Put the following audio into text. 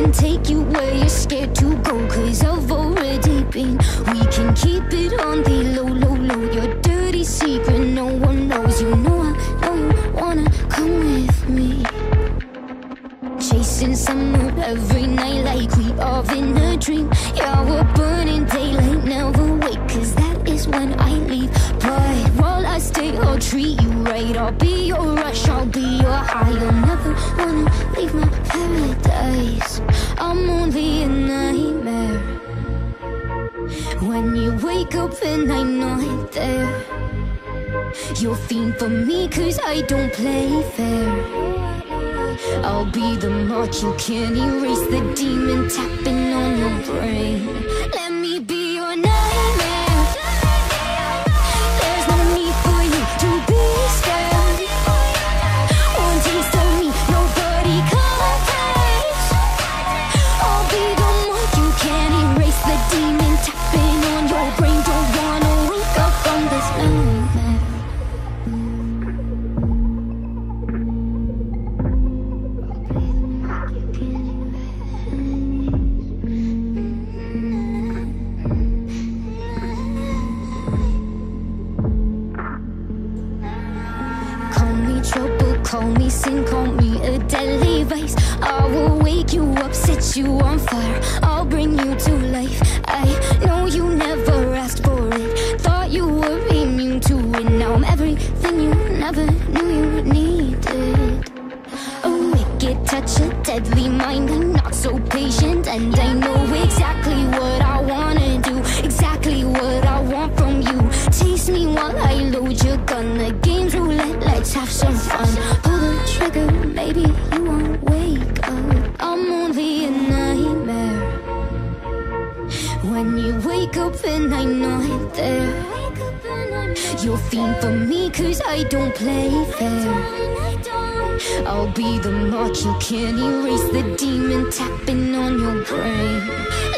can take you where you're scared to go, 'cause I've already been. We can keep it on the low, low, low. Your dirty secret no one knows. You know I know you wanna come with me. Chasing summer every night like we are in a dream. Yeah, we're burning daylight, never wait, 'cause that is when I leave. But while I stay, I'll treat you right. I'll be your rush, I'll be your high. You'll never wanna leave my paradise. I'm only a nightmare when you wake up and I'm not there. You'll fiend for me 'cause I don't play fair. I'll be the mark you can't erase, the demon tapping on your brain. Let me be your nightmare. There's no need for you to be scared. One taste of me, nobody compares. I'll be the mark you can't erase, the demon tapping on your brain. Don't wanna wake up from this nightmare. Trouble, call me sin, call me a deadly vice. I will wake you up, set you on fire. I'll bring you to life. I know you never asked for it, thought you were immune to it. Now I'm everything you never knew you needed. A wicked touch, a deadly mind. I'm not so patient, and I know exactly what I wanna do, exactly what I want from you. Taste me while I load your gun. The game's roulette, let's have some fun. Pull the trigger, maybe you won't wake up. I'm only a nightmare when you wake up and I'm not there. You'll fiend for me 'cause I don't play fair. I'll be the mark you can't erase, the demon tapping on your brain.